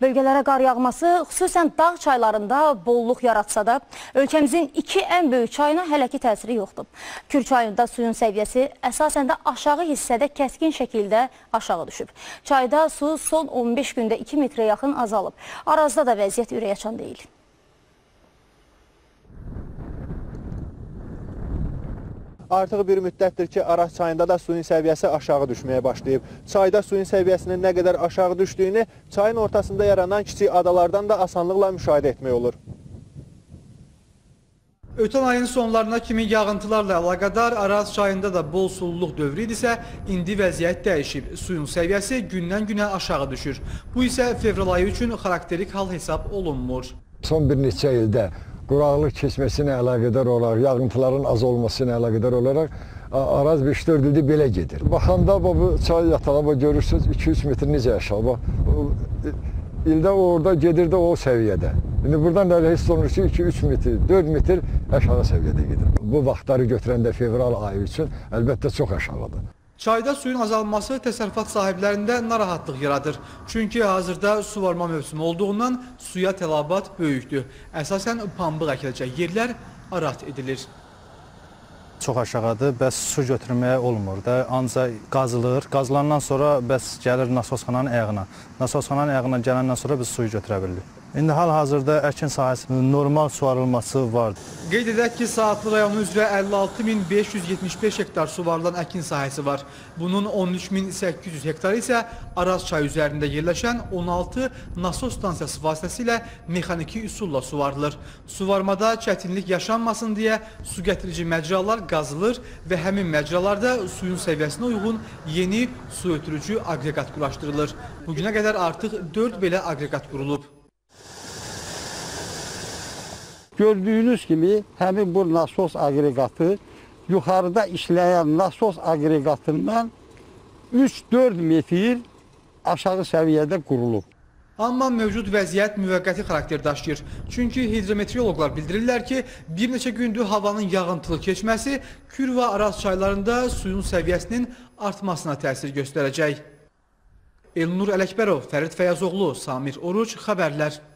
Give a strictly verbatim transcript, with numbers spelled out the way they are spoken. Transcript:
Bölgələrə qar yağması xüsusən dağ çaylarında bolluq yaratsa da, ölkəmizin iki ən böyük çayına hələ ki təsiri yoxdur. Kür çayında suyun səviyyəsi əsasən də aşağı hissədə kəskin şəkildə aşağı düşüb. Çayda su son on beş gündə iki metrə yaxın azalıb. Arazda da vəziyyət ürəkaçan deyil. Artıq bir müddətdir ki, Araz çayında da suyun səviyyəsi aşağı düşməyə başlayıb. Çayda suyun səviyyəsinin nə qədər aşağı düşdüyünü çayın ortasında yaranan kiçik adalardan da asanlıqla müşahidə etmək olur. Ötən ayın sonlarına kimi yağıntılarla əlaqədar Araz çayında da bol sululuq dövrü idisə, indi vəziyyət dəyişib. Suyun səviyyəsi gündən-günə aşağı düşür. Bu isə fevral ayı üçün xarakterik hal hesab olunmur. Son bir neçə ildə quraqlıq keçməsinə əlaqədar olaraq, yağıntıların az olmasına əlaqədar olaraq Araz beş dörd ildir belə gedir. Baxanda bu çay yatağı görürsünüz iki üç metr necə aşağı. İldə orada gedirdi o səviyyədə. İndi buradan da hiss olunur ki iki üç metr, dörd metr aşağı səviyyədə gedir. Bu vaxtları götürəndə fevral ayı üçün əlbəttə çox aşağıdır. Çayda suyun azalması təsərrüfat sahiblərində narahatlıq yaradır. Çünki hazırda suvarma mövsümü olduğundan suya tələbat böyükdür. Əsasən pambıq əkiləcək yerlər arat edilir. Çox aşağıdır, bəs su götürməyə olmur da, ancaq qazılır. Qazılandan sonra bəs gəlir nasosxananın ayağına. Nasosxananın ayağına gələndən sonra biz suyu götürə bilirik. İndi hal-hazırda əkin sahəsinin normal suvarılması vardır. Qeyd edək ki, Saatlı rayonu üzrə əlli altı min beş yüz yetmiş beş hektar suvarılan əkin sahəsi var. Bunun on üç min səkkiz yüz hektarı isə Araz çayı üzərində yerləşən on altı nasos stansiyası vasitəsilə mexaniki üsulla suvarılır. Suvarmada çətinlik yaşanmasın deyə su gətirici məcralar qazılır və həmin məcralarda suyun səviyyəsinə uyğun yeni su ötürücü aqreqat quraşdırılır. Bugünə qədər artıq dörd belə aqreqat qurulub. Gördüyünüz kimi həmin bu nasos aqreqatı yuxarıda işləyən nasos aqreqatından üç dörd metr aşağı səviyyədə qurulub. Amma mövcud vəziyyət müvəqqəti xarakter daşıyır. Çünki hidrometeoroloqlar bildirirlər ki, bir neçə gündür havanın yağıntılı keçməsi Kür və Araz çaylarında suyun səviyyəsinin artmasına təsir göstərəcək. Elnur Ələkbərov, Fərid Fəyazoğlu, Samir Oruç, xəbərlər.